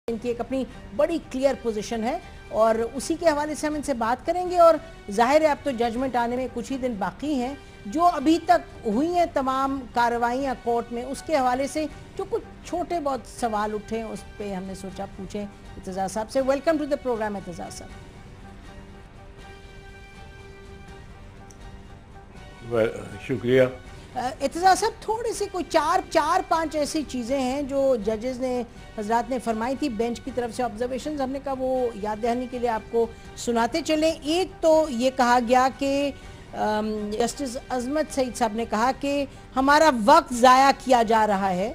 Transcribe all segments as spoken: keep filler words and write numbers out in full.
ان کی ایک اپنی بڑی کلیئر پوزیشن ہے اور اسی کے حوالے سے ہم ان سے بات کریں گے. اور ظاہر ہے اب تو ججمنٹ آنے میں کچھ ہی دن باقی ہیں. جو ابھی تک ہوئی ہیں تمام کارروائیاں کورٹ میں, اس کے حوالے سے جو کچھ چھوٹے بہت سوال اٹھے ہیں اس پہ ہم نے سوچا پوچھیں اعتزاز صاحب سے. Welcome to the programme Aitzaz صاحب. شکریہ. اعتزاز صاحب تھوڑے سے کوئی چار چار پانچ ایسی چیزیں ہیں جو ججز نے حضرات نے فرمائی تھی بینچ کی طرف سے آبزرویشنز, ہم نے کہا وہ یاد دہانی کے لیے آپ کو سناتے چلیں. ایک تو یہ کہا گیا کہ جسٹس عظمت سعید صاحب نے کہا کہ ہمارا وقت ضائع کیا جا رہا ہے,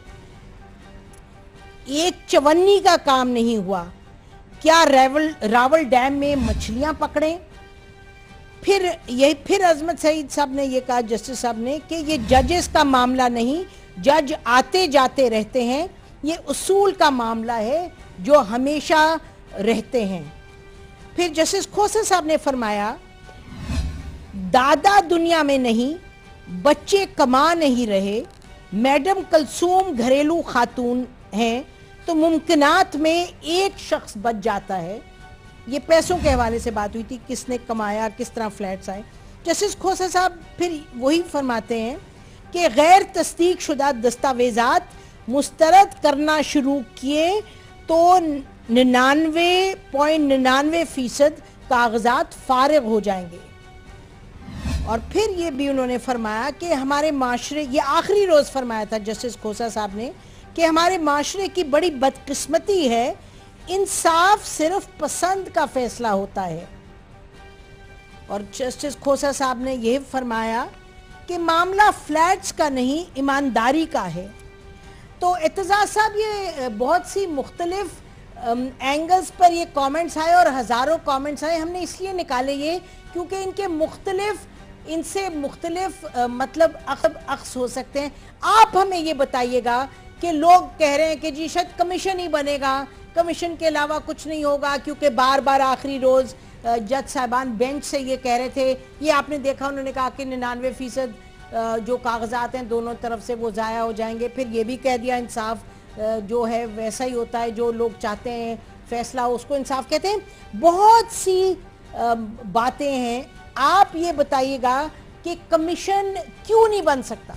ایک چونی کا کام نہیں ہوا, کیا راول راول ڈیم میں مچھلیاں پکڑیں. پھر یہ پھر عظمت سعید صاحب نے یہ کہا جسٹس صاحب نے کہ یہ ججز کا معاملہ نہیں, جج آتے جاتے رہتے ہیں, یہ اصول کا معاملہ ہے جو ہمیشہ رہتے ہیں. پھر جسٹس کھوسہ صاحب نے فرمایا دادا دنیا میں نہیں, بچے کما نہیں رہے, میڈم کلثوم گھریلو خاتون ہیں تو ممکنات میں ایک شخص بچ جاتا ہے. یہ پیسوں کے حوالے سے بات ہوئی تھی, کس نے کمایا, کس طرح فلیٹس آئے. جسٹس کھوسہ صاحب پھر وہی فرماتے ہیں کہ غیر تصدیق شدہ دستاویزات مسترد کرنا شروع کیے تو ننانوے پوائنٹ ننانوے فیصد کاغذات فارغ ہو جائیں گے. اور پھر یہ بھی انہوں نے فرمایا کہ ہمارے معاشرے, یہ آخری روز فرمایا تھا جسٹس کھوسہ صاحب نے, کہ ہمارے معاشرے کی بڑی بدقسمتی ہے, انصاف صرف پسند کا فیصلہ ہوتا ہے. اور جسٹس کھوسہ صاحب نے یہ فرمایا کہ معاملہ فلیٹس کا نہیں, ایمانداری کا ہے. تو اعتزاز صاحب یہ بہت سی مختلف اینگلز پر یہ کامنٹس آئے اور ہزاروں کامنٹس آئے. ہم نے اس لیے نکالے یہ کیونکہ ان کے مختلف ان سے مختلف مطلب اخذ ہو سکتے ہیں. آپ ہمیں یہ بتائیے گا کہ لوگ کہہ رہے ہیں کہ جی شاید کمیشن ہی بنے گا, کمیشن کے علاوہ کچھ نہیں ہوگا, کیونکہ بار بار آخری روز جج صاحبان بینچ سے یہ کہہ رہے تھے. یہ آپ نے دیکھا انہوں نے کہا کہ ننانوے فیصد جو کاغذات ہیں دونوں طرف سے وہ ضائع ہو جائیں گے. پھر یہ بھی کہہ دیا انصاف جو ہے ویسا ہی ہوتا ہے, جو لوگ چاہتے ہیں فیصلہ اس کو انصاف کہتے ہیں. بہت سی باتیں ہیں, آپ یہ بتائیے گا کہ کمیشن کیوں نہیں بن سکتا؟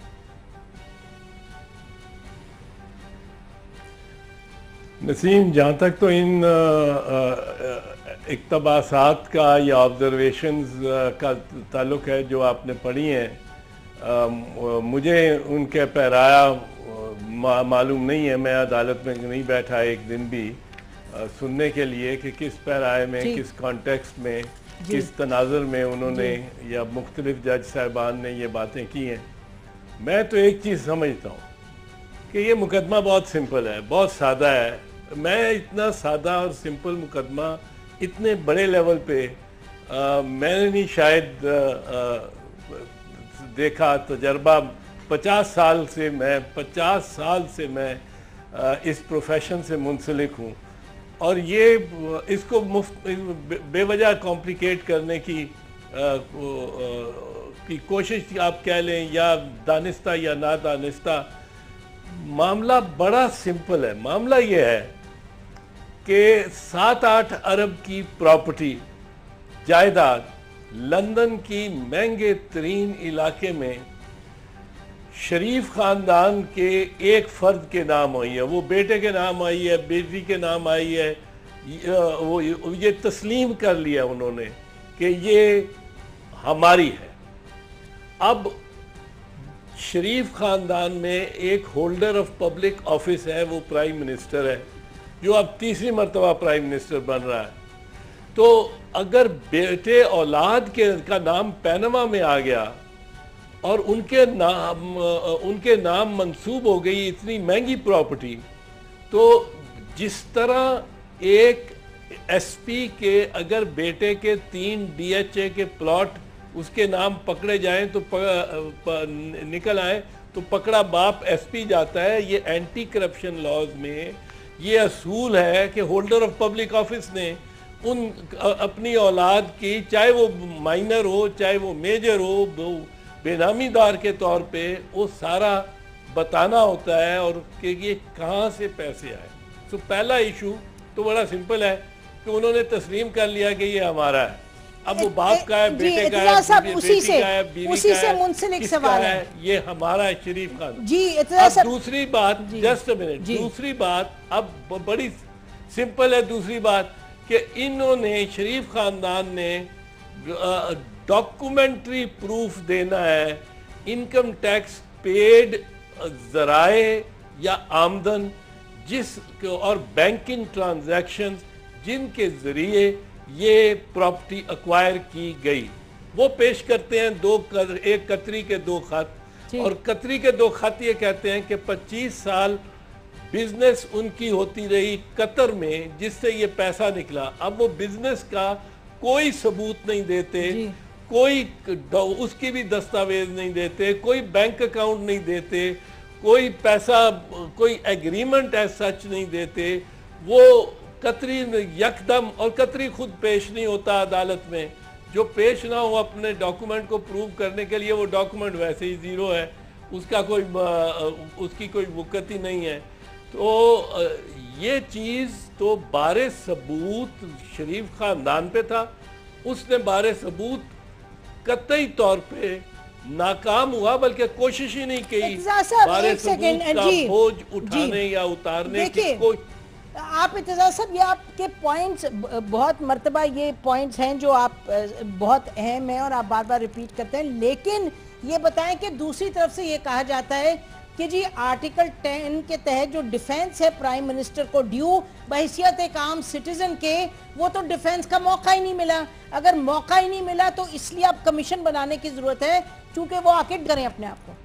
نسیم, جہاں تک تو ان اقتباسات کا یا آبزرویشنز کا تعلق ہے جو آپ نے پڑھی ہیں, مجھے ان کے پیرایا معلوم نہیں ہے. میں عدالت میں نہیں بیٹھا ایک دن بھی سننے کے لیے کہ کس پیرائے میں, کس کانٹیکسٹ میں, کس تناظر میں انہوں نے یا مختلف جج صاحبان نے یہ باتیں کی ہیں. میں تو ایک چیز سمجھتا ہوں کہ یہ مقدمہ بہت سمپل ہے, بہت سادہ ہے. میں اتنا سادہ اور سمپل مقدمہ اتنے بڑے لیول پہ میں نے نہیں شاید دیکھا. تجربہ پچاس سال سے میں پچاس سال سے میں اس پروفیشن سے منسلک ہوں, اور یہ اس کو مفت بے وجہ کمپلیکیٹ کرنے کی کی کوشش آپ کہہ لیں, یا دانستہ یا نادانستہ. معاملہ بڑا سمپل ہے. معاملہ یہ ہے کہ سات آٹھ ارب کی پراپرٹی جائیداد لندن کی مہنگے ترین علاقے میں شریف خاندان کے ایک فرد کے نام آئی ہے. وہ بیٹے کے نام آئی ہے, بیٹی کے نام آئی ہے. وہ یہ تسلیم کر لیا انہوں نے کہ یہ ہماری ہے. اب شریف خاندان میں ایک ہولڈر آف پبلک آفس ہے, وہ پرائم منسٹر ہے, جو اب تیسری مرتبہ پرائم منسٹر بن رہا ہے. تو اگر بیٹے اولاد کے کا نام پینما میں آ گیا اور ان کے نام ان کے نام منسوب ہو گئی اتنی مہنگی پراپرٹی, تو جس طرح ایک ایس پی کے اگر بیٹے کے تین ڈی ایچ اے کے پلاٹ اس کے نام پکڑے جائیں تو نکل آئیں تو پکڑا باپ ایس پی جاتا ہے. یہ اینٹی کرپشن لاز میں یہ اصول ہے کہ ہولڈر آف پبلک آفس نے ان اپنی اولاد کی, چاہے وہ مائنر ہو چاہے وہ میجر ہو, بے نامی دار کے طور پہ وہ سارا بتانا ہوتا ہے اور کہ یہ کہاں سے پیسے آئے. تو پہلا ایشو تو بڑا سمپل ہے کہ انہوں نے تسلیم کر لیا کہ یہ ہمارا ہے. اب وہ باپ کا ہے, بیٹے کا ہے, بیٹی کا ہے, بیوی کا ہے, کس کا ہے, یہ ہمارا ہے شریف خاندان. جی اب دوسری بات, جسٹ منٹ, دوسری بات اب بڑی سمپل ہے. دوسری بات کہ انہوں نے, شریف خاندان نے ڈاکومنٹری پروف دینا ہے انکم ٹیکس پیڈ ذرائع یا آمدن جس اور بینکنگ ٹرانزیکشن جن کے ذریعے یہ پراپرٹی ایکوائر کی گئی, وہ پیش کرتے ہیں. دو ایک قطری کے دو خط, اور قطری کے دو خط یہ کہتے ہیں کہ پچیس سال بزنس ان کی ہوتی رہی قطر میں جس سے یہ پیسہ نکلا. اب وہ بزنس کا کوئی ثبوت نہیں دیتے, کوئی اس کی بھی دستاویز نہیں دیتے, کوئی بینک اکاؤنٹ نہیں دیتے, کوئی پیسہ, کوئی ایگریمنٹ ایز سچ نہیں دیتے. وہ قطری یکدم, اور قطری خود پیش نہیں ہوتا عدالت میں. جو پیش نہ ہو اپنے ڈاکومنٹ کو پروو کرنے کے لیے, وہ ڈاکومنٹ ویسے ہی زیرو ہے, اس کا کوئی اس کی کوئی وقت ہی نہیں ہے. تو یہ چیز تو بار ثبوت شریف خاندان پہ تھا. اس نے بار ثبوت قطعی طور پہ ناکام ہوا, بلکہ کوشش ہی نہیں کی بار ثبوت کا بوجھ اٹھانے یا اتارنے کی. کوئی آپ اعتزاز صاحب, یہ آپ کے پوائنٹس بہت مرتبہ یہ پوائنٹس ہیں جو آپ بہت اہم ہیں اور آپ بار بار ریپیٹ کرتے ہیں, لیکن یہ بتائیں کہ دوسری طرف سے یہ کہا جاتا ہے کہ جی آرٹیکل ٹین کے تحت جو ڈیفینس ہے پرائم منسٹر کو ڈیو بحیثیت ایک عام سٹیزن کے, وہ تو ڈیفینس کا موقع ہی نہیں ملا. اگر موقع ہی نہیں ملا تو اس لیے اب کمیشن بنانے کی ضرورت ہے چونکہ وہ آکٹ کریں اپنے آپ کو.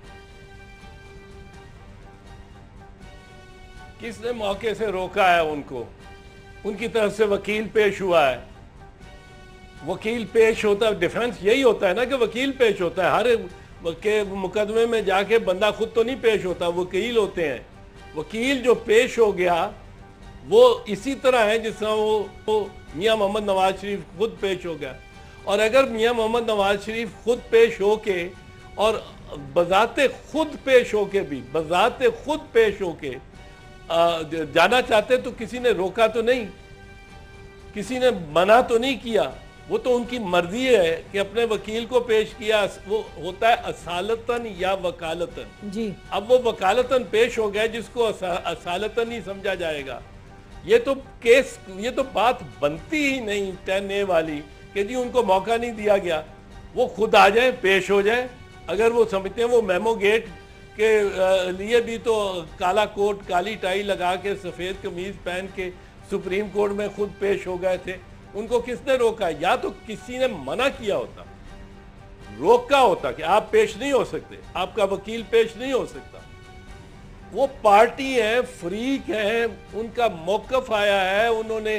کس نے موقع سے روکا ہے ان کو؟ ان کی طرف سے وکیل پیش ہوا ہے. وکیل پیش ہوتا ہے, ڈیفنس یہی ہوتا ہے نا کہ وکیل پیش ہوتا ہے. ہر کے مقدمے میں جا کے بندہ خود تو نہیں پیش ہوتا, وکیل ہوتے ہیں. وکیل جو پیش ہو گیا وہ اسی طرح ہے جس طرح وہ میاں محمد نواز شریف خود پیش ہو گیا. اور اگر میاں محمد نواز شریف خود پیش ہو کے اور بذات خود پیش ہو کے بھی بذات خود پیش ہو کے جانا چاہتے تو کسی نے روکا تو نہیں, کسی نے منع تو نہیں کیا. وہ تو ان کی مرضی ہے کہ اپنے وکیل کو پیش کیا. وہ ہوتا ہے اصالتاً یا وکالتاً. جی اب وہ وکالتاً پیش ہو گیا جس کو اصالتاً ہی سمجھا جائے گا. یہ تو کیس, یہ تو بات بنتی ہی نہیں ٹین اے والی کہ جی ان کو موقع نہیں دیا گیا. وہ خود آ جائیں, پیش ہو جائیں. اگر وہ سمجھتے ہیں وہ میمو گیٹ کے لیے بھی تو کالا کوٹ کالی ٹائی لگا کے سفید قمیض پہن کے سپریم کورٹ میں خود پیش ہو گئے تھے. ان کو کس نے روکا؟ یا تو کسی نے منع کیا ہوتا, روکا ہوتا کہ آپ پیش نہیں ہو سکتے, آپ کا وکیل پیش نہیں ہو سکتا. وہ پارٹی ہیں, فریق ہیں, ان کا موقف آیا ہے, انہوں نے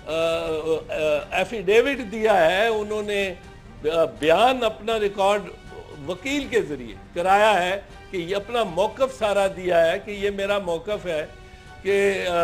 ایفیڈیوٹ دیا ہے, انہوں نے بیان اپنا ریکارڈ وکیل کے ذریعے کرایا ہے کہ یہ اپنا موقف سارا دیا ہے کہ یہ میرا موقف ہے کہ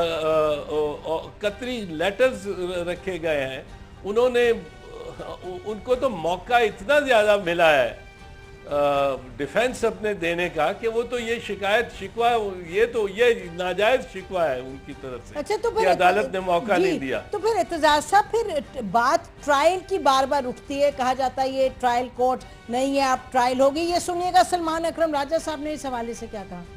قطری لیٹرز رکھے گئے ہیں. انہوں نے, ان کو تو موقع اتنا زیادہ ملا ہے ڈیفنس اپنے دینے کا کہ وہ تو یہ شکایت شکوہ, یہ تو یہ ناجائز شکوہ ہے ان کی طرف سے. اچھا تو پھر عدالت نے موقع نہیں دیا. تو پھر اعتزاز صاحب پھر بات ٹرائل کی بار بار اٹھتی ہے, کہا جاتا ہے یہ ٹرائل کورٹ نہیں ہے, آپ ٹرائل ہوگی. یہ سنیے گا سلمان اکرم راجہ صاحب نے اس حوالے سے کیا کہا.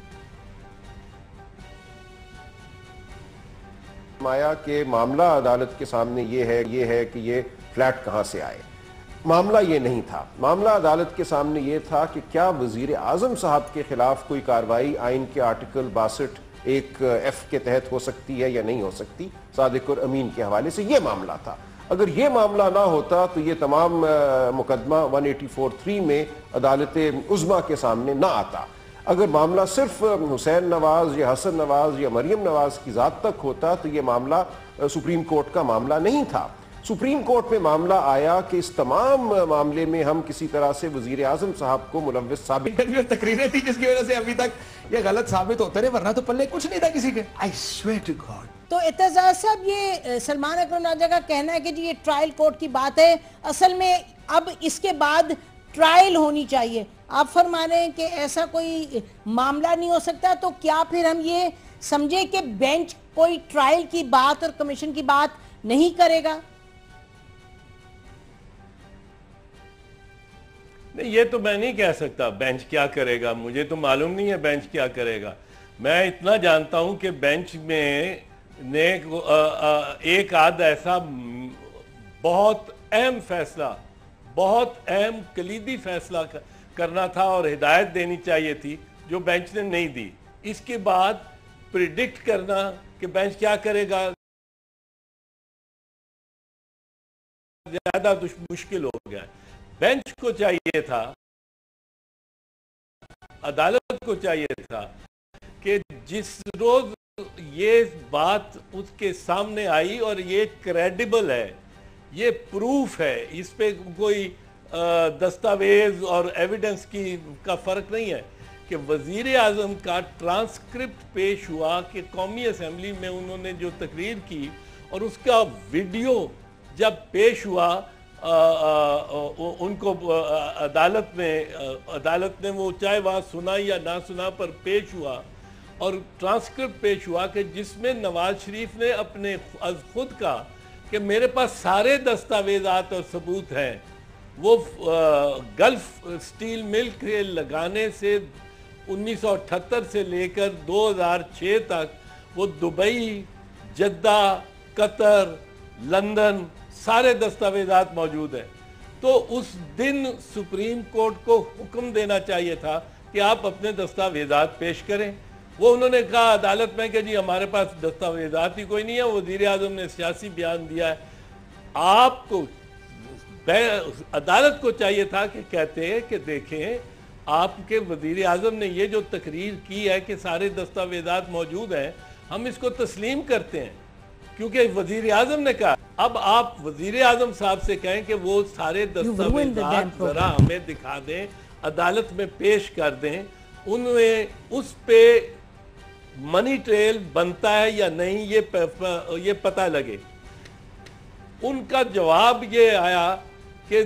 مایا کہ معاملہ عدالت کے سامنے یہ ہے یہ ہے کہ یہ فلیٹ کہاں سے آئے. معاملہ یہ نہیں تھا. معاملہ عدالت کے سامنے یہ تھا کہ کیا وزیر اعظم صاحب کے خلاف کوئی کارروائی آئین کے آرٹیکل باسٹھ ایک ایف کے تحت ہو سکتی ہے یا نہیں ہو سکتی. صادق اور امین کے حوالے سے یہ معاملہ تھا. اگر یہ معاملہ نہ ہوتا تو یہ تمام مقدمہ ایک سو چورانوے تھری میں عدالت عظمیٰ کے سامنے نہ آتا. اگر معاملہ صرف حسین نواز یا حسن نواز یا مریم نواز کی ذات تک ہوتا تو یہ معاملہ سپریم کورٹ کا معاملہ نہیں تھا. سپریم کورٹ میں معاملہ آیا کہ اس تمام معاملے میں ہم کسی طرح سے وزیر اعظم صاحب کو ملوث ثابت. تقریریں تھی جس کی وجہ سے ابھی تک یہ غلط ثابت ہوتے رہے, ورنہ تو پلے کچھ نہیں تھا کسی کے. I swear to God. تو اعتزاز صاحب یہ سلمان اکرم راجہ کا کہنا ہے کہ جی یہ ٹرائل کورٹ کی بات ہے, اصل میں اب اس کے بعد ٹرائل ہونی چاہیے. آپ فرما رہے ہیں کہ ایسا کوئی معاملہ نہیں ہو سکتا, تو کیا پھر ہم یہ سمجھے کہ بینچ کوئی ٹرائل کی بات اور کمیشن کی بات نہیں کرے گا؟ نہیں، یہ تو میں نہیں کہہ سکتا بینچ کیا کرے گا، مجھے تو معلوم نہیں ہے بینچ کیا کرے گا. میں اتنا جانتا ہوں کہ بینچ میں نے ایک آدھ ایسا بہت اہم فیصلہ بہت اہم کلیدی فیصلہ کرنا تھا اور ہدایت دینی چاہیے تھی جو بینچ نے نہیں دی. اس کے بعد پریڈکٹ کرنا کہ بینچ کیا کرے گا زیادہ مشکل ہو گیا. بینچ کو چاہیے تھا، عدالت کو چاہیے تھا کہ جس روز یہ بات اس کے سامنے آئی اور یہ کریڈیبل ہے، یہ پروف ہے، اس پہ کوئی دستاویز اور ایویڈنس کی کا فرق نہیں ہے کہ وزیر اعظم کا ٹرانسکرپٹ پیش ہوا کہ قومی اسمبلی میں انہوں نے جو تقریر کی اور اس کا ویڈیو جب پیش ہوا ان کو عدالت میں عدالت نے وہ چاہے وہاں سنا یا نہ سنا پر پیش ہوا اور ٹرانسکرپٹ پیش ہوا کہ جس میں نواز شریف نے اپنے از خود کہا کہ میرے پاس سارے دستاویزات اور ثبوت ہیں. وہ گلف سٹیل مل کے لگانے سے انیس سو اٹھتر سے لے کر دو ہزار چھ تک وہ دبئی، جدہ، قطر، لندن سارے دستاویزات موجود ہیں. تو اس دن سپریم کورٹ کو حکم دینا چاہیے تھا کہ آپ اپنے دستاویزات پیش کریں. وہ انہوں نے کہا عدالت میں کہ جی ہمارے پاس دستاویزات ہی کوئی نہیں ہے. وزیر اعظم نے سیاسی بیان دیا ہے. آپ کو عدالت کو چاہیے تھا کہ کہتے کہ دیکھیں آپ کے وزیر اعظم نے یہ جو تقریر کی ہے کہ سارے دستاویزات موجود ہیں، ہم اس کو تسلیم کرتے ہیں کیونکہ وزیر اعظم نے کہا. اب آپ وزیر اعظم صاحب سے کہیں کہ وہ سارے دستاویزات ذرا ہمیں دکھا دیں، عدالت میں پیش کر دیں، ان میں اس پہ منی ٹریل بنتا ہے یا نہیں یہ پتہ لگے. ان کا جواب یہ آیا کہ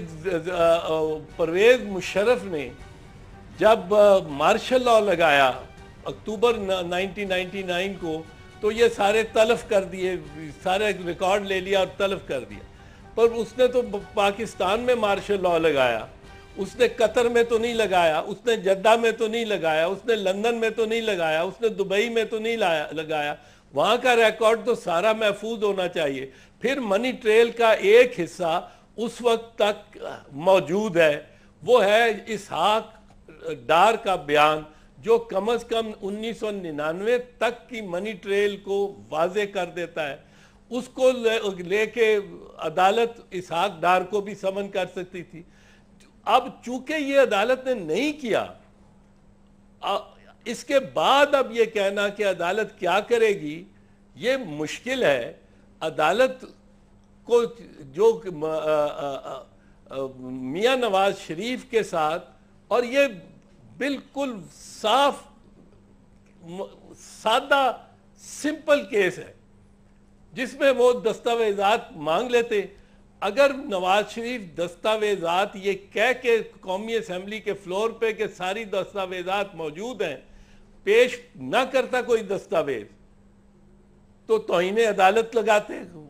پرویز مشرف نے جب مارشل لاء لگایا اکتوبر نائنٹین نائنٹی نائن کو تو یہ سارے تلف کر دیے، سارے ریکارڈ لے لیا اور تلف کر دیا. پر اس نے تو پاکستان میں مارشل لاء لگایا، اس نے قطر میں تو نہیں لگایا، اس نے جدہ میں تو نہیں لگایا، اس نے لندن میں تو نہیں لگایا، اس نے دبئی میں تو نہیں لگایا. وہاں کا ریکارڈ تو سارا محفوظ ہونا چاہیے. پھر منی ٹریل کا ایک حصہ اس وقت تک موجود ہے، وہ ہے اسحاق ڈار کا بیان جو کم از کم انیس سو ننانوے تک کی منی ٹریل کو واضح کر دیتا ہے. اس کو لے کے عدالت اسحاق ڈار کو بھی سمن کر سکتی تھی. اب چونکہ یہ عدالت نے نہیں کیا، اس کے بعد اب یہ کہنا کہ عدالت کیا کرے گی یہ مشکل ہے. عدالت کو جو میاں نواز شریف کے ساتھ، اور یہ بالکل صاف سادہ سمپل کیس ہے جس میں وہ دستاویزات مانگ لیتے. اگر نواز شریف دستاویزات یہ کہہ کے قومی اسمبلی کے فلور پہ کہ ساری دستاویزات موجود ہیں پیش نہ کرتا کوئی دستاویز تو توہین عدالت لگاتے.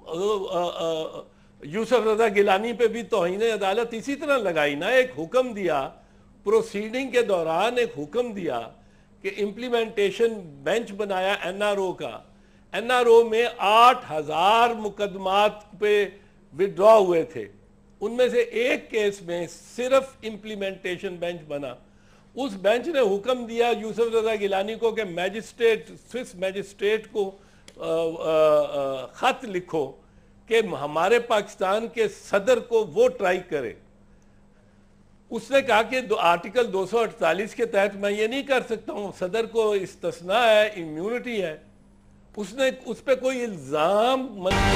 یوسف رضا گیلانی پہ بھی توہین عدالت اسی طرح لگائی نا. ایک حکم دیا پروسیڈنگ کے دوران، ایک حکم دیا کہ امپلیمنٹیشن بینچ بنایا این آر او کا. این آر او میں آٹھ ہزار مقدمات پہ وڈرا ہوئے تھے، ان میں سے ایک کیس میں صرف امپلیمنٹیشن بینچ بنا. اس بینچ نے حکم دیا یوسف رضا گیلانی کو کہ میجسٹریٹ سوئس میجسٹریٹ کو خط لکھو کہ ہمارے پاکستان کے صدر کو وہ ٹرائی کرے. اس نے کہا کہ آرٹیکل دو سو اڑتالیس کے تحت میں یہ نہیں کر سکتا ہوں، صدر کو استثناء ہے، امیونٹی ہے. اس نے اس پہ کوئی الزام.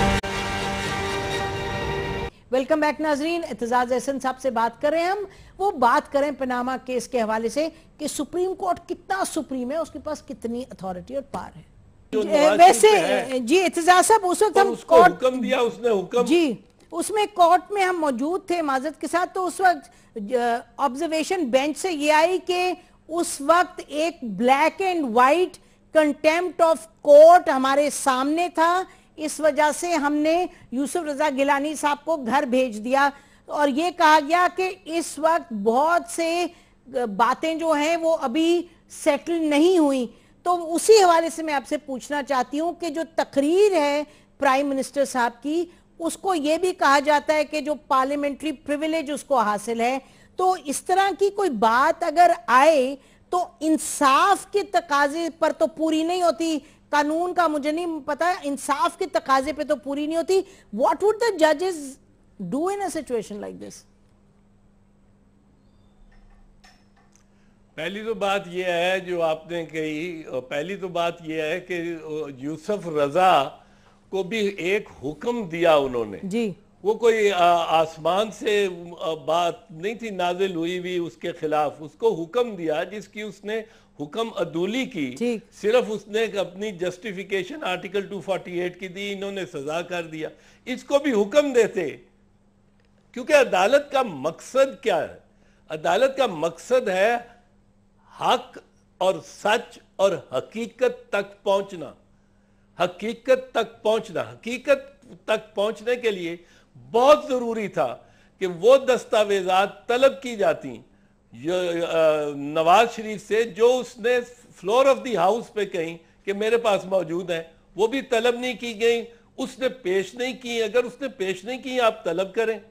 ویلکم بیک ناظرین، اعتزاز احسن صاحب سے بات کر رہے ہیں ہم. وہ بات کریں پاناما کیس کے حوالے سے کہ سپریم کورٹ کتنا سپریم ہے، اس کے پاس کتنی اتھارٹی اور پار ہے. ویسے جی اعتزاز صاحب اس وقت ہم حکم دیا، اس نے حکم جی اس میں کورٹ میں ہم موجود تھے معذرت کے ساتھ، تو اس وقت آبزرویشن بینچ سے یہ آئی کہ اس وقت ایک black and white contempt of court हमारे सामने था, इस वजह से हमने यूसुफ रजा गिलानी साहब को घर भेज दिया और ये कहा गया कि इस वक्त बहुत से बातें जो हैं वो अभी सेटल नहीं हुई। तो उसी हवाले से मैं आपसे पूछना चाहती हूं कि जो तकरीर है प्राइम मिनिस्टर साहब की, उसको ये भी कहा जाता है कि जो पार्लियामेंट्री प्रिविलेज उसको हासिल है, तो इस तरह की कोई बात अगर आए तो इंसाफ के तकाजे पर तो पूरी नहीं होती, कानून का मुझे नहीं पता, इंसाफ के तकाजे पे तो पूरी नहीं होती। व्हाट वुड द जजेस do in a situation like this? पहली तो बात यह है जो आपने कही, पहली तो बात यह है कि यूसुफ रजा को भी एक हुक्म दिया उन्होंने जी, वो कोई आ, आसमान से बात नहीं थी नाजिल हुई हुई उसके खिलाफ, उसको हुक्म दिया जिसकी उसने हुक्म अदूली की, सिर्फ उसने अपनी जस्टिफिकेशन आर्टिकल दो सौ अड़तालीस की दी, इन्होंने सजा कर दिया। इसको भी हुक्म देते, क्योंकि अदालत का मकसद क्या है? अदालत का मकसद है हक और सच और हकीकत तक पहुंचना, हकीकत तक पहुंचना। हकीकत तक पहुंचने के लिए बहुत जरूरी था कि वो दस्तावेजात तलब की जाती नवाज शरीफ से जो उसने फ्लोर ऑफ द हाउस पे कहीं कि मेरे पास मौजूद है, वो भी तलब नहीं की गई, उसने पेश नहीं की। अगर उसने पेश नहीं की आप तलब करें।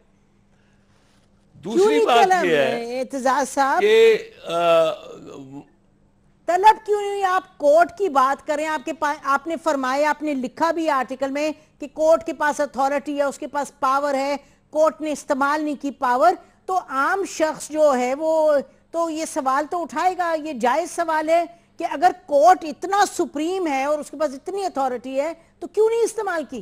दूसरी बात यह है एतजाज साहब कि तलब क्यों नहीं? आप कोर्ट की बात करें, आपके पास आपने फरमाया, आपने लिखा भी आर्टिकल में कि कोर्ट के पास अथॉरिटी है, उसके पास पावर है, कोर्ट ने इस्तेमाल नहीं की पावर, तो आम शख्स जो है वो तो ये सवाल तो उठाएगा। ये जायज सवाल है कि अगर कोर्ट इतना सुप्रीम है और उसके पास इतनी अथॉरिटी है तो क्यों नहीं इस्तेमाल की?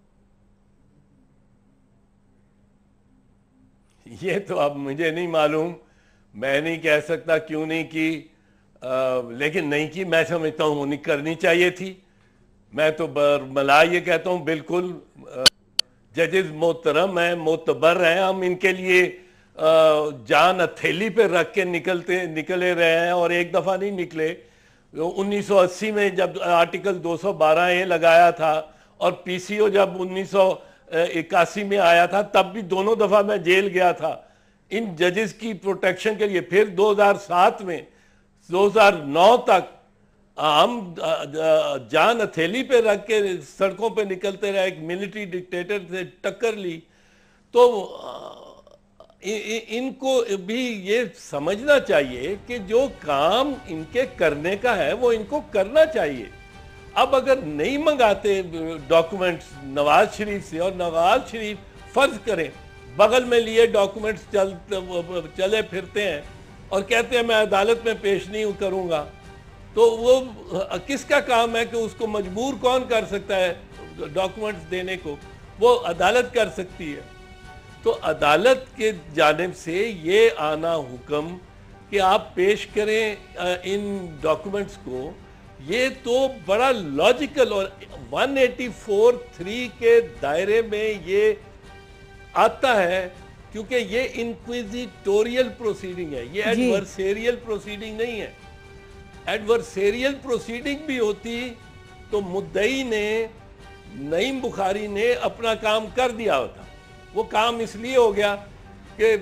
ये तो अब मुझे नहीं मालूम, मैं नहीं कह सकता क्यों नहीं की, आ, लेकिन नहीं की मैं समझता हूँ नहीं करनी चाहिए थी। मैं तो मला ये कहता हूँ बिल्कुल जजेस मोहतरम हैं, मोतबर हैं, हम इनके लिए आ, जान हथेली पे रख के निकलते निकले रहे हैं और एक दफ़ा नहीं निकले। उन्नीस सौ अस्सी में जब आर्टिकल दो सौ बारह ए लगाया था और पीसीओ जब उन्नीस सौ इक्यासी में आया था तब भी दोनों दफ़ा मैं जेल गया था इन जजेस की प्रोटेक्शन के लिए। फिर दो हज़ार सात में दो हज़ार नौ तक हम जान हथेली पे रख के सड़कों पे निकलते रहे, एक मिलिट्री डिक्टेटर से टक्कर ली। तो इ, इ, इनको भी ये समझना चाहिए कि जो काम इनके करने का है वो इनको करना चाहिए। अब अगर नहीं मंगाते डॉक्यूमेंट्स नवाज शरीफ से और नवाज शरीफ फर्ज करें बगल में लिए डॉक्यूमेंट्स चल चले फिरते हैं और कहते हैं मैं अदालत में पेश नहीं करूंगा, तो वो किसका काम है कि उसको मजबूर कौन कर सकता है डॉक्यूमेंट्स देने को? वो अदालत कर सकती है। तो अदालत के जानिब से ये आना हुक्म कि आप पेश करें इन डॉक्यूमेंट्स को, ये तो बड़ा लॉजिकल और एक सौ चौरासी थ्री के दायरे में ये आता है, क्योंकि ये इंक्विजिटोरियल प्रोसीडिंग है, ये एडवर्सेरियल प्रोसीडिंग नहीं है। एडवर्सेरियल प्रोसीडिंग भी होती तो मुद्दई ने, नईम बुखारी ने अपना काम कर दिया होता। वो काम इसलिए हो गया कि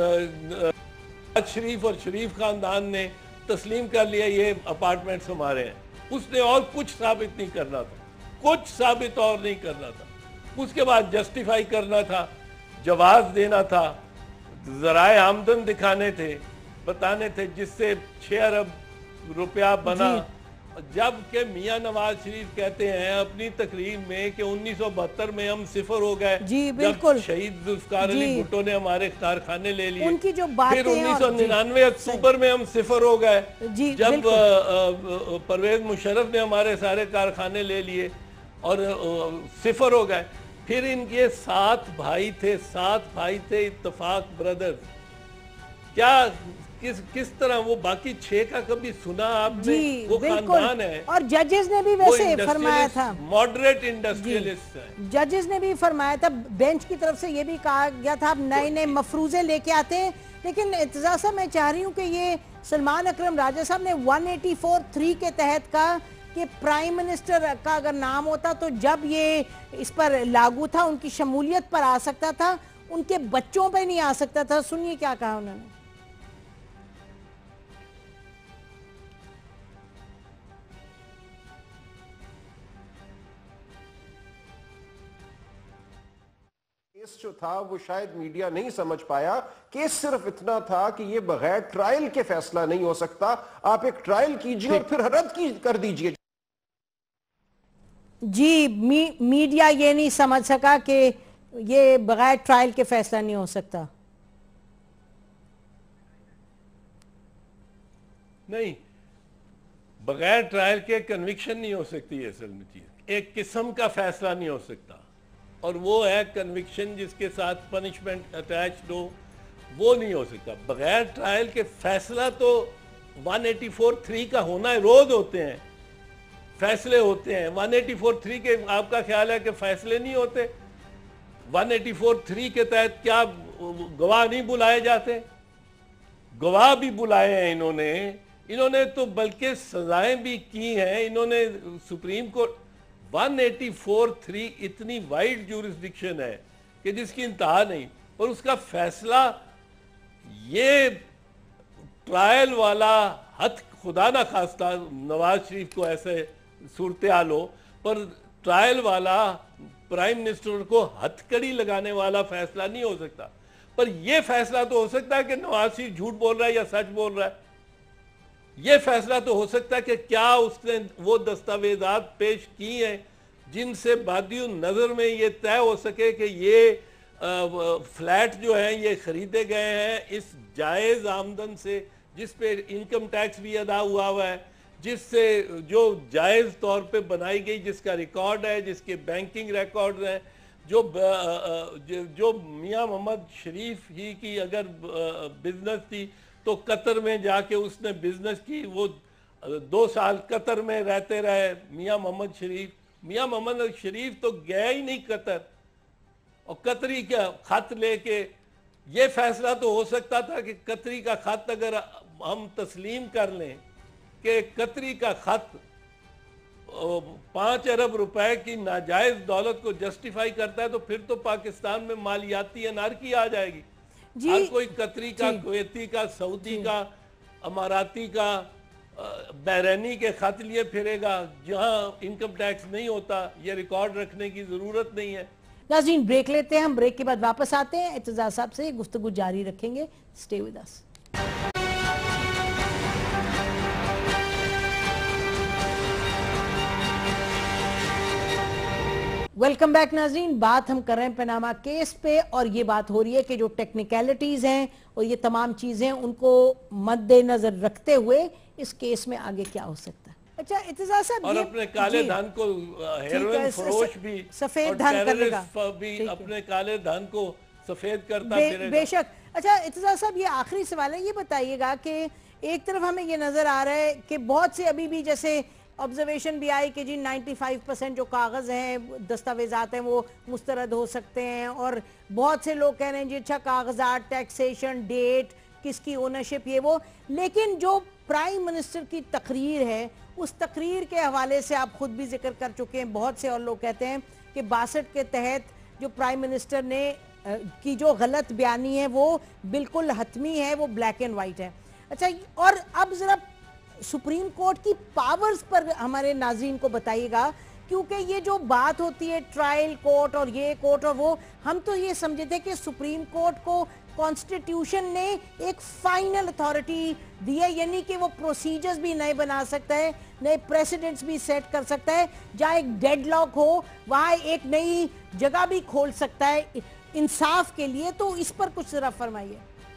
शरीफ और शरीफ खानदान ने तस्लीम कर लिया ये अपार्टमेंट्स हमारे हैं। उसने और कुछ साबित नहीं करना था, कुछ साबित और नहीं करना था। उसके बाद जस्टिफाई करना था, जवाब देना था, ज़राए आमदन दिखाने थे, बताने थे, जिससे छह अरब रुपया बना। जब के मियां नवाज शरीफ कहते हैं अपनी तकरीर में कि उन्नीस सौ बहत्तर में हम सिफर हो गए, जब शहीद जुल्फकार अली भुट्टो ने हमारे कारखाने ले लिए, उनकी जो बातें, फिर उन्नीस सौ निन्यानवे अक्टूबर में हम सिफर हो गए जब परवेज मुशर्रफ ने हमारे सारे कारखाने ले लिए और सिफर हो गए। फिर इनके सात भाई थे, सात भाई थे इत्तेफाक ब्रदर्स। क्या किस किस तरह वो बाकी छह का कभी सुना आपने? वो खानदान है। और जजेस ने भी वैसे फरमाया था, मॉडरेट इंडस्ट्रियलिस्ट है। जजेस ने भी फरमाया था, बेंच की तरफ से ये भी कहा गया था अब नए नए मफरूजे लेके आते हैं। लेकिन एतजाज साहब मैं चाह रही हूँ कि ये सलमान अकरम राजा साहब ने एक सौ चौरासी थ्री के तहत का کہ پرائم منسٹر کا اگر نام ہوتا تو جب یہ اس پر لاگو تھا ان کی شمولیت پر آ سکتا تھا, ان کے بچوں پہ نہیں آ سکتا تھا. سنیے کیا کہا انہوں نے. کیس جو تھا وہ شاید میڈیا نہیں سمجھ پایا. کیس صرف اتنا تھا کہ یہ بغیر ٹرائل کے فیصلہ نہیں ہو سکتا, آپ ایک ٹرائل کیجئے اور پھر رد کی کر دیجئے. جی میڈیا یہ نہیں سمجھ سکا کہ یہ بغیر ٹرائل کے فیصلہ نہیں ہو سکتا. نہیں, بغیر ٹرائل کے کنوکشن نہیں ہو سکتی. اصل میں چیز ایک قسم کا فیصلہ نہیں ہو سکتا, اور وہ ہے کنوکشن جس کے ساتھ پنشمنٹ اٹیچڈ ہو, وہ نہیں ہو سکتا. بغیر ٹرائل کے فیصلہ تو ون ایٹی فور تھری کا ہونا ہے. روز ہوتے ہیں فیصلے, ہوتے ہیں. ون ایٹی فور تھری کے آپ کا خیال ہے کہ فیصلے نہیں ہوتے؟ ون ایٹی فور تھری کے تحت کیا گواہ نہیں بلائے جاتے؟ گواہ بھی بلائے ہیں انہوں نے. انہوں نے تو بلکہ سزائیں بھی کی ہیں. انہوں نے supreme court one eighty four three اتنی وائڈ جورسڈکشن ہے کہ جس کی انتہا نہیں, اور اس کا فیصلہ یہ ٹرائل والا حد, خدا نہ خواستہ نواز شریف کو ایسے صورتحال ہو, پر ٹرائل والا پرائم منسٹر کو ہتھ کڑی لگانے والا فیصلہ نہیں ہو سکتا. پر یہ فیصلہ تو ہو سکتا ہے کہ نواز شریف جھوٹ بول رہا ہے یا سچ بول رہا ہے. یہ فیصلہ تو ہو سکتا ہے کہ کیا اس نے وہ دستاویزات پیش کی ہیں جن سے بادی نظر میں یہ طے ہو سکے کہ یہ فلیٹ جو ہیں یہ خریدے گئے ہیں اس جائز آمدن سے جس پہ انکم ٹیکس بھی ادا ہوا ہوا ہے, جس سے جو جائز طور پہ بنائی گئی, جس کا ریکارڈ ہے, جس کے بینکنگ ریکارڈز ہیں, جو جو میاں محمد شریف ہی کی اگر بزنس تھی تو قطر میں جا کے اس نے بزنس کی, وہ دو سال قطر میں رہتے رہے میاں محمد شریف. میاں محمد شریف تو گئے ہی نہیں قطر, اور قطری کا خط لے کے. یہ فیصلہ تو ہو سکتا تھا کہ قطری کا خط اگر ہم تسلیم کر لیں کہ قطری کا خط پانچ ارب روپے کی ناجائز دولت کو جسٹیفائی کرتا ہے تو پھر تو پاکستان میں مالیاتی انارکی آ جائے گی. جی ہر کوئی قطری کا, کویتی کا, سعودی کا, اماراتی کا, بحرینی کے خط لیے پھرے گا جہاں انکم ٹیکس نہیں ہوتا. یہ ریکارڈ رکھنے کی ضرورت نہیں ہے. ناظرین بریک لیتے ہیں, ہم بریک کے بعد واپس آتے ہیں, اعتزاز صاحب سے گفتگو جاری رکھیں گے. Stay with us. Welcome back ناظرین. بات ہم کر رہے ہیں پاناما کیس پہ, اور یہ بات ہو رہی ہے کہ جو ٹیکنیکلٹیز ہیں اور یہ تمام چیزیں ان کو مد نظر رکھتے ہوئے اس کیس میں آگے کیا ہو سکتا ہے. اچھا اعتزاز صاحب, اور اپنے کالے دھن کو ہیروئن فروش بھی, سفید دھن کرنے کا بھی اپنے کالے دھن کو سفید کرتا پھرے گا. بے شک. اچھا اعتزاز صاحب, یہ آخری سوال ہے, یہ بتائیے گا کہ ایک طرف ہمیں یہ نظر آ رہا ہے کہ بہت سے ابھی بھی جیسے آبزرویشن بھی آئی کہ جی نائنٹی فائیو پرسنٹ جو کاغذ ہیں, دستاویزات ہیں, وہ مسترد ہو سکتے ہیں, اور بہت سے لوگ کہہ رہے ہیں جی اچھا کاغذات, ٹیکسیشن, ڈیٹ, کس کی اونرشپ, یہ وہ. لیکن جو پرائم منسٹر کی تقریر ہے, اس تقریر کے حوالے سے آپ خود بھی ذکر کر چکے ہیں, بہت سے اور لوگ کہتے ہیں کہ باسٹھ کے تحت جو پرائم منسٹر نے کی جو غلط بیانی ہے وہ بالکل حتمی ہے, وہ بلیک اینڈ وائٹ ہے. اچھا, اور اب ذرا سپریم کورٹ کی پاورز پر ہمارے ناظرین کو بتائیے گا, کیونکہ یہ جو بات ہوتی ہے ٹرائل کورٹ اور یہ کورٹ اور وہ, ہم تو یہ سمجھے تھے کہ سپریم کورٹ کو کانسٹیٹیوشن نے ایک فائنل اتھارٹی دی ہے, یعنی کہ وہ پروسیجرز بھی نئے بنا سکتا ہے, نئے پریسیڈنٹس بھی سیٹ کر سکتا ہے, جہاں ایک ڈیڈ لاک ہو وہاں ایک نئی جگہ بھی کھول سکتا ہے انصاف کے لیے. تو اس پر کچھ ذرا فرمائیے.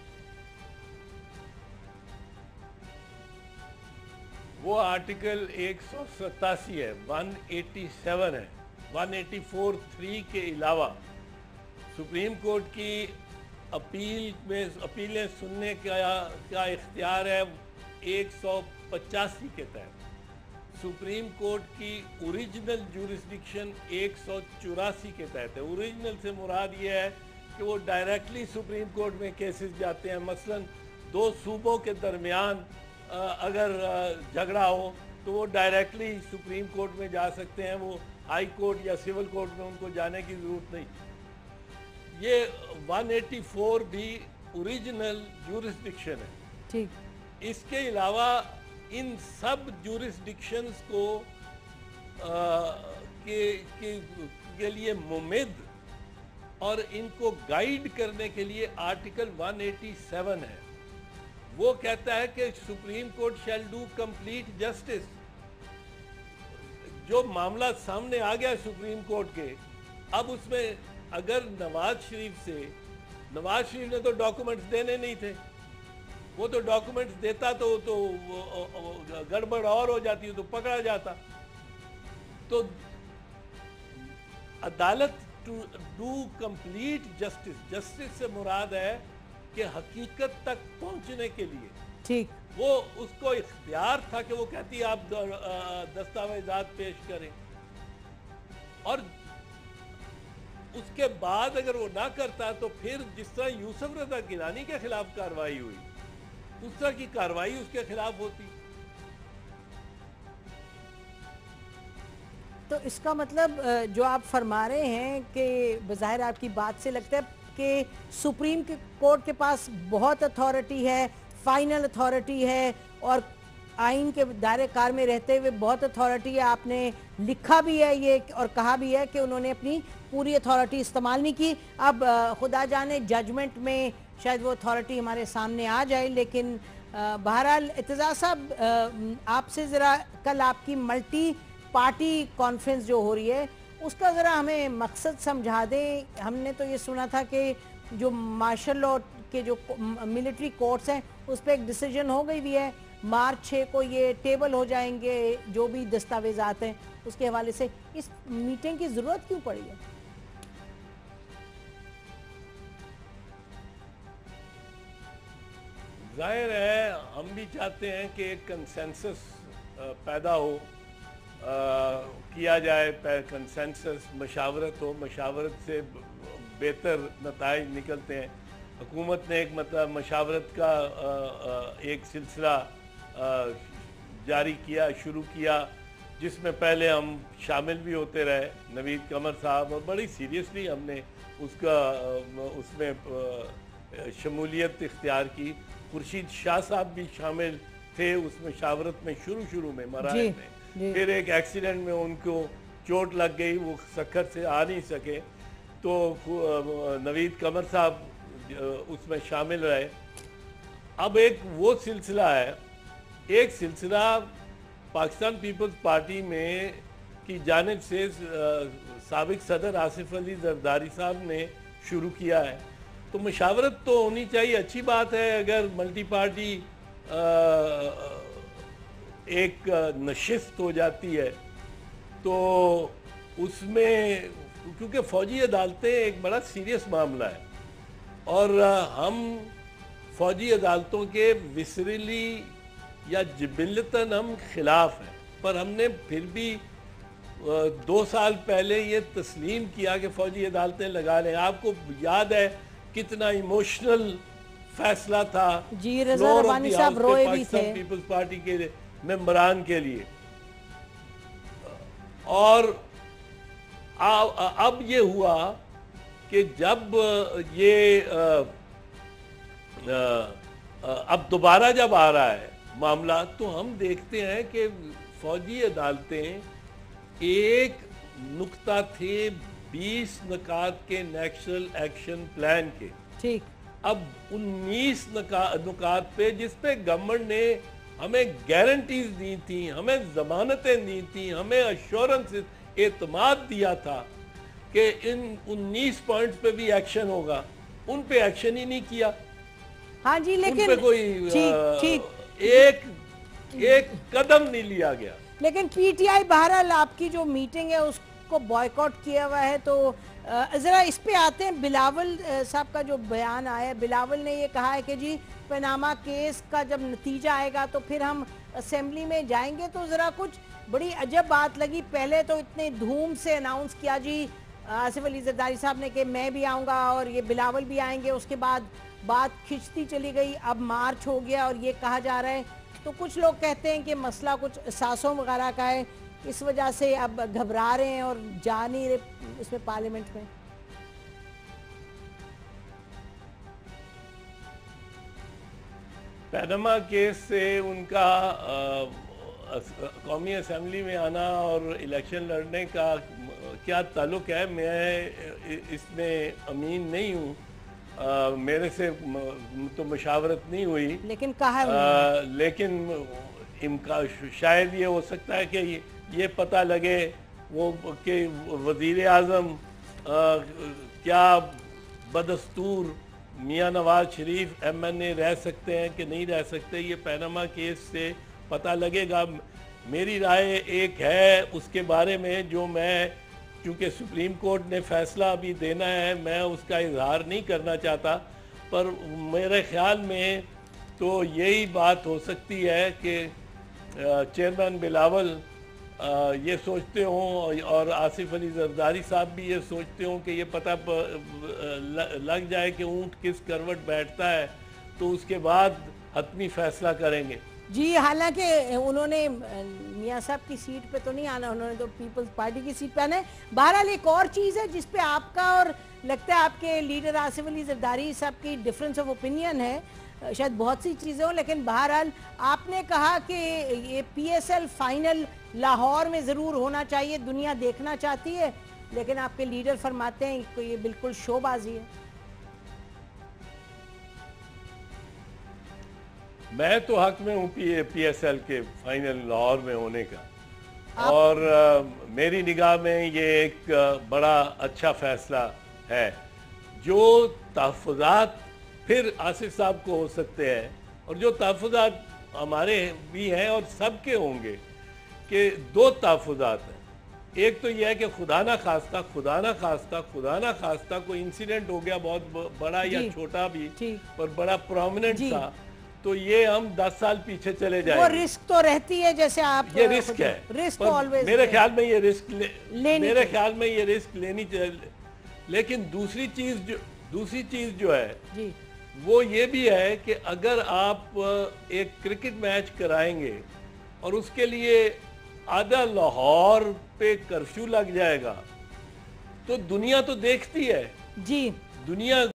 وہ آرٹیکل ایک سو ستاسی ہے, ون ایٹی سیون ہے, ون ایٹی فور تھری کے علاوہ سپریم کورٹ کی اپیل میں اپیلیں سننے کا کیا اختیار ہے ایک سو پچاسی کے تحت. سپریم کورٹ کی اوریجنل جورسڈکشن ایک سو چوراسی کے تحت ہے. اوریجنل سے مراد یہ ہے کہ وہ ڈائریکٹلی سپریم کورٹ میں کیسز جاتے ہیں. مثلا دو صوبوں کے درمیان اگر جھگڑا ہو تو وہ ڈائریکٹلی سپریم کورٹ میں جا سکتے ہیں, وہ ہائی کورٹ یا سول کورٹ میں ان کو جانے کی ضرورت نہیں. یہ ون ایٹی فور بھی اوریجنل جورسڈکشن ہے. ٹھیک. اس کے علاوہ ان سب جورسڈکشنز کو کے لیے ممد اور ان کو گائیڈ کرنے کے لیے آرٹیکل ون ایٹی سیون ہے. وہ کہتا ہے کہ supreme court shall do complete justice. جو معاملہ سامنے آ گیا سپریم کورٹ کے, اب اس میں اگر نواز شریف سے, نواز شریف نے تو ڈاکومنٹس دینے نہیں تھے, وہ تو ڈاکومنٹس دیتا تو تو گڑبڑ اور ہو جاتی, تو پکڑا جاتا. تو عدالت to do complete justice, justice سے مراد ہے کہ حقیقت تک پہنچنے کے لیے ٹھیک وہ اس کو اختیار تھا کہ وہ کہتی آپ دستاویزات پیش کریں, اور اس کے بعد اگر وہ نہ کرتا تو پھر جس طرح یوسف رضا گیلانی کے خلاف کارروائی ہوئی اس طرح کی کارروائی اس کے خلاف ہوتی. تو اس کا مطلب جو آپ فرما رہے ہیں کہ بظاہر آپ کی بات سے لگتا ہے کہ سپریم کورٹ کے پاس بہت اتھارٹی ہے, فائنل اتھارٹی ہے, اور آئین کے دائرے کار میں رہتے ہوئے بہت اتھارٹی ہے. آپ نے لکھا بھی ہے یہ اور کہا بھی ہے کہ انہوں نے اپنی پوری اتھارٹی استعمال نہیں کی. اب خدا جانے ججمنٹ میں شاید وہ اتھارٹی ہمارے سامنے آ جائے, لیکن بہرحال اعتزاز صاحب آپ سے ذرا کل آپ کی ملٹی پارٹی کانفرنس جو ہو رہی ہے اس کا ذرا ہمیں مقصد سمجھا دیں. ہم نے تو یہ سنا تھا کہ جو مارشل لاء کے جو ملٹری کورٹس ہیں اس پہ ایک ڈیسیجن ہو گئی بھی ہے, مارچ چھ کو یہ ٹیبل ہو جائیں گے جو بھی دستاویزات ہیں اس کے حوالے سے. اس میٹنگ کی ضرورت کیوں پڑی ہے؟ ظاہر ہے ہم بھی چاہتے ہیں کہ ایک کنسنسس پیدا ہو, کیا جائے, کنسنسس, مشاورت ہو, مشاورت سے بہتر نتائج نکلتے ہیں. حکومت نے ایک مطلب مشاورت کا ایک سلسلہ جاری کیا, شروع کیا, جس میں پہلے ہم شامل بھی ہوتے رہے, نوید قمر صاحب, اور بڑی سیریسلی ہم نے اس کا اس میں شمولیت اختیار کی. خورشید شاہ صاحب بھی شامل تھے اس مشاورت میں شروع شروع میں مراحل میں. پھر ایک ایکسیڈنٹ میں ان کو چوٹ لگ گئی, وہ سکھر سے آ نہیں سکے, تو نوید قمر صاحب اس میں شامل رہے. اب ایک وہ سلسلہ ہے, ایک سلسلہ پاکستان پیپلز پارٹی میں کی جانب سے سابق صدر آصف علی زرداری صاحب نے شروع کیا ہے. تو مشاورت تو ہونی چاہیے, اچھی بات ہے اگر ملٹی پارٹی ایک نشست ہو جاتی ہے تو اس میں, کیونکہ فوجی عدالتیں ایک بڑا سیریس معاملہ ہے اور ہم فوجی عدالتوں کے وسریلی یا جبلتاً ہم خلاف ہیں, پر ہم نے پھر بھی دو سال پہلے یہ تسلیم کیا کہ فوجی عدالتیں لگا لیں. آپ کو یاد ہے کتنا ایموشنل فیصلہ تھا جی, رضا ربانی صاحب روئے بھی تھے پاکستان پیپلز پارٹی کے ممبران کے لیے. اور اب یہ ہوا کہ جب یہ اب دوبارہ جب آ رہا ہے معاملہ تو ہم دیکھتے ہیں کہ فوجی عدالتیں ایک نقطہ تھے بیس نکات کے نیشنل ایکشن پلان کے, ٹھیک, اب انیس نکات پہ جس پہ گورنمنٹ نے ہمیں گارنٹیز دی تھیں, ہمیں ضمانتیں دی تھیں, ہمیں ایشورنس, اعتماد دیا تھا کہ ان انیس پوائنٹس پہ بھی ایکشن ہوگا, ان پہ ایکشن ہی نہیں کیا. ہاں جی, لیکن ان پہ کوئی ایک ایک قدم نہیں لیا گیا. لیکن پی ٹی آئی بہرحال آپ کی جو میٹنگ ہے اس کو بائیکاٹ کیا ہوا ہے. تو ذرا اس پہ آتے ہیں, بلاول صاحب کا جو بیان آیا ہے, بلاول نے یہ کہا ہے کہ جی پاناما کیس کا جب نتیجہ آئے گا تو پھر ہم اسمبلی میں جائیں گے. تو ذرا کچھ بڑی عجب بات لگی, پہلے تو اتنے دھوم سے اناؤنس کیا جی آصف علی زرداری صاحب نے کہ میں بھی آؤں گا اور یہ بلاول بھی آئیں گے, اس کے بعد بات کھچتی چلی گئی, اب مارچ ہو گیا اور یہ کہا جا رہا ہے تو کچھ لوگ کہتے ہیں کہ مسئلہ کچھ سانسوں وغیرہ کا ہے، اس وجہ سے اب گھبرا رہے ہیں اور جا نہیں رہے اس میں پارلیمنٹ میں۔ پیناما کیس سے ان کا قومی اسمبلی میں آنا اور الیکشن لڑنے کا کیا تعلق ہے، میں اس میں امین نہیں ہوں، میرے سے تو مشاورت نہیں ہوئی، لیکن کہا ہے لیکن شاید یہ ہو سکتا ہے کہ یہ پتہ لگے وہ کہ وزیر اعظم کیا بدستور میاں نواز شریف ایم این اے رہ سکتے ہیں کہ نہیں رہ سکتے، یہ پیناما کیس سے پتہ لگے گا۔ میری رائے ایک ہے اس کے بارے میں، جو میں کیونکہ سپریم کورٹ نے فیصلہ ابھی دینا ہے، میں اس کا اظہار نہیں کرنا چاہتا، پر میرے خیال میں تو یہی بات ہو سکتی ہے کہ چیئرمین بلاول یہ سوچتے ہوں اور آصف علی زرداری صاحب بھی یہ سوچتے ہوں کہ یہ پتہ لگ جائے کہ اونٹ کس کروٹ بیٹھتا ہے تو اس کے بعد حتمی فیصلہ کریں گے۔ جی، حالانکہ انہوں نے میاں صاحب کی سیٹ پہ تو نہیں آنا، انہوں نے تو پیپلز پارٹی کی سیٹ پہ آنا ہے۔ بہرحال ایک اور چیز ہے جس پہ آپ کا اور لگتا ہے آپ کے لیڈر آصف علی زرداری صاحب کی ڈیفرنس آف اوپینین ہے، شاید بہت سی چیزیں ہوں، لیکن بہرحال آپ نے کہا کہ یہ P S L final Lahore میں ضرور ہونا چاہیے، دنیا دیکھنا چاہتی ہے، لیکن آپ کے لیڈر فرماتے ہیں کہ یہ بالکل شو بازی ہے۔ میں تو حق میں ہوں پی ایس ایل کے فائنل لاہور میں ہونے کا، اور میری نگاہ میں یہ ایک بڑا اچھا فیصلہ ہے۔ جو تحفظات پھر آصف صاحب کو ہو سکتے ہیں اور جو تحفظات ہمارے بھی ہیں اور سب کے ہوں گے، کہ دو تحفظات ہیں۔ ایک تو یہ ہے کہ خدا نہ خواستہ خدا نہ خواستہ خدا نہ خواستہ کوئی انسیڈنٹ ہو گیا، بہت بڑا یا چھوٹا بھی، پر بڑا پرومیننٹ تھا، تو یہ ہم دس سال پیچھے چلے جائیں گے۔ وہ رسک تو رہتی ہے، جیسے آپ یہ رسک ہے، میرے خیال میں یہ رسک میرے خیال میں یہ رسک لینی چاہیے۔ لیکن دوسری چیز جو دوسری چیز جو ہے وہ یہ بھی ہے کہ اگر آپ ایک کرکٹ میچ کرائیں گے اور اس کے لیے آدھا لاہور پہ کرفیو لگ جائے گا تو دنیا تو دیکھتی ہے، جی دنیا